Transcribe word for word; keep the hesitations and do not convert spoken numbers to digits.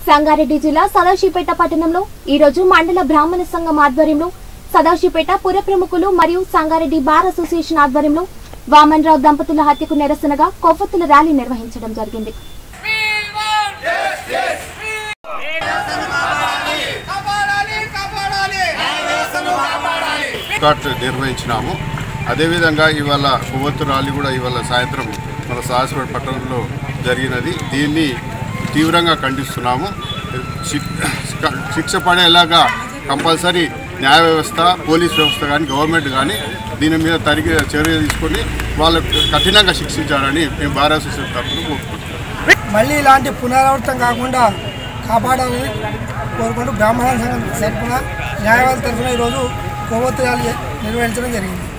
సంగారెడ్డి జిల్లా సదాశివపేట పట్టణంలో ఈ రోజు మండల బ్రాహ్మణ సంఘం ఆధ్వర్యంలో సదాశివపేట పుర ప్రముఖులు మరియు సంగారెడ్డి బార్ అసోసియేషన్ ఆధ్వర్యంలో వామన్ రావు దంపతుల హత్యకు నిరసనగా కొవ్వొత్తుల ర్యాలీ నిర్వహించడం జరిగింది. నిర్వహించినాము. అదేవిధంగా ఇవాళ కొవ్వొత్తు ర్యాలీ కూడా ఇవాళ సాయంత్రం మన సదాశివపేట పట్టణంలో జరిగినది. దీన్ని తీవ్రంగా ఖండిస్తున్నాము. శిక్ష పడేలాగా కంపల్సరీ న్యాయ వ్యవస్థ, పోలీస్ వ్యవస్థ కానీ గవర్నమెంట్ కానీ దీని మీద తరిగి చర్య తీసుకొని వాళ్ళకు కఠినంగా శిక్షించాలని మేము బార్ అసోసియేషన్ తరఫున కోరుకుంటున్నాం. మళ్ళీ ఇలాంటి పునరావృతం కాకుండా కాపాడాలని కోరుకుంటూ బ్రాహ్మణ సంఘం తరఫున న్యాయవాదుల తరఫున ఈరోజు కొవ్వొత్తు ర్యాలీ నిర్వహించడం జరిగింది.